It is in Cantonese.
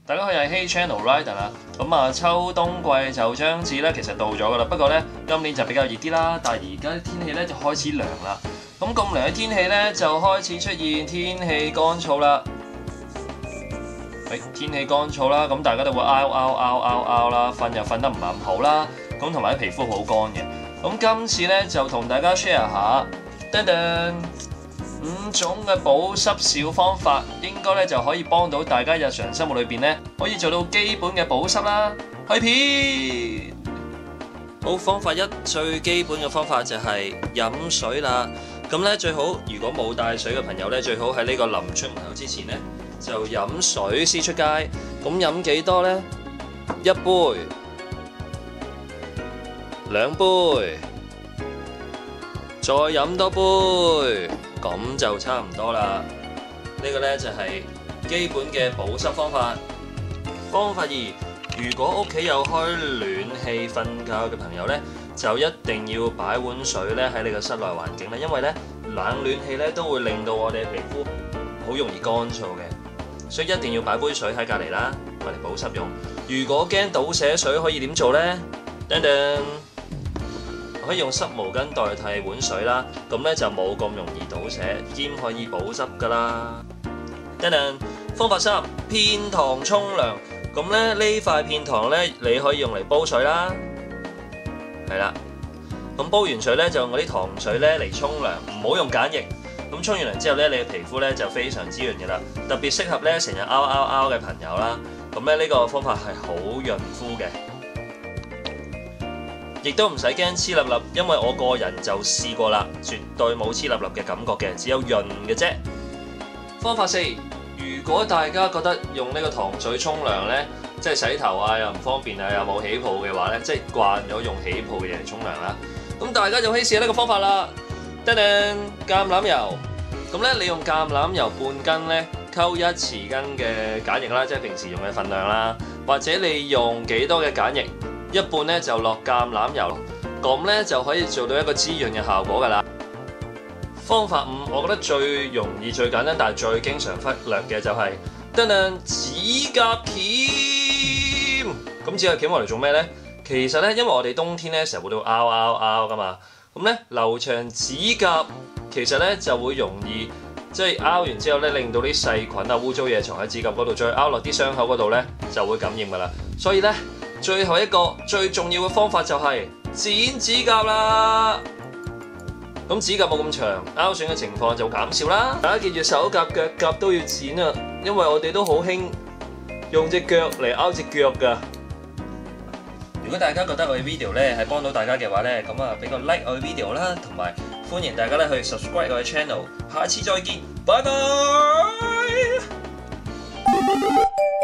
大家可以係 Hey Channel Rider 啦。咁啊，秋冬季就將至咧，其實到咗噶啦。不過咧，今年就比較熱啲啦。但係而家天氣咧就開始涼啦。咁涼嘅天氣咧就開始出現天氣乾燥啦。天氣乾燥啦，咁大家都會拗啦，瞓又瞓得唔係咁好啦。咁同埋啲皮膚好乾嘅。咁今次咧就同大家 share 下，噔噔5種嘅保濕小方法，應該咧就可以幫到大家日常生活裏邊咧可以做到基本嘅保濕啦。去片好方法一，最基本嘅方法就係飲水啦。咁咧最好如果冇帶水嘅朋友咧，最好喺呢個臨出門口之前咧就飲水先出街。咁飲幾多呢？1杯、2杯，再飲多杯。咁就差唔多啦。呢個呢就係基本嘅保濕方法。方法2，如果屋企有開暖氣瞓覺嘅朋友呢，就一定要擺碗水呢喺你嘅室內環境咧，因為呢冷暖氣呢都會令到我哋嘅皮膚好容易乾燥嘅，所以一定要擺杯水喺隔離啦，我哋保濕用。如果驚倒瀉水，可以點做呢？噔噔，可以用濕毛巾代替碗水啦，咁咧就冇咁容易倒瀉，兼可以保濕噶啦。等等，方法3，片糖沖涼。咁咧呢塊片糖咧，你可以用嚟煲水啦。係啦，咁煲完水咧就用嗰啲糖水咧嚟沖涼，唔好用鹼液。咁沖完涼之後咧，你嘅皮膚咧就非常滋潤嘅啦，特別適合咧成日拗嘅朋友啦。咁咧呢個方法係好潤膚嘅。亦都唔使驚黐粒粒，因為我個人就試過啦，絕對冇黐粒粒嘅感覺嘅，只有潤嘅啫。方法4，如果大家覺得用呢個糖水沖涼呢，即係洗頭啊又唔方便啊又冇起泡嘅話呢，即係慣咗用起泡嘅嘢嚟沖涼啦，咁大家就可以試下呢個方法啦。噔噔，橄欖油，咁呢你用橄欖油半斤呢，溝1匙羹嘅鹼液啦，即係平時用嘅份量啦，或者你用幾多嘅鹼液？一半咧就落橄欖油，咁咧就可以做到一個滋潤嘅效果噶啦。方法5，我覺得最容易、最簡單，但係最經常忽略嘅就係噔噔指甲鉗。咁指甲鉗我嚟做咩咧？其實咧，因為我哋冬天咧成日會到拗噶嘛，咁咧留長指甲其實咧就會容易即係拗完之後咧，令到啲細菌啊、污糟嘢藏喺指甲嗰度，再拗落啲傷口嗰度咧就會感染噶啦。所以咧，最後一個最重要嘅方法就係剪指甲啦。咁指甲冇咁長，拗損嘅情況就減少啦。大家記住手甲、腳甲都要剪啊，因為我哋都好興用隻腳嚟拗隻腳㗎。如果大家覺得我嘅 video 咧係幫到大家嘅話咧，咁啊俾個 like 我嘅 video 啦，同埋歡迎大家咧去 subscribe 我嘅 channel。下次再見，拜拜。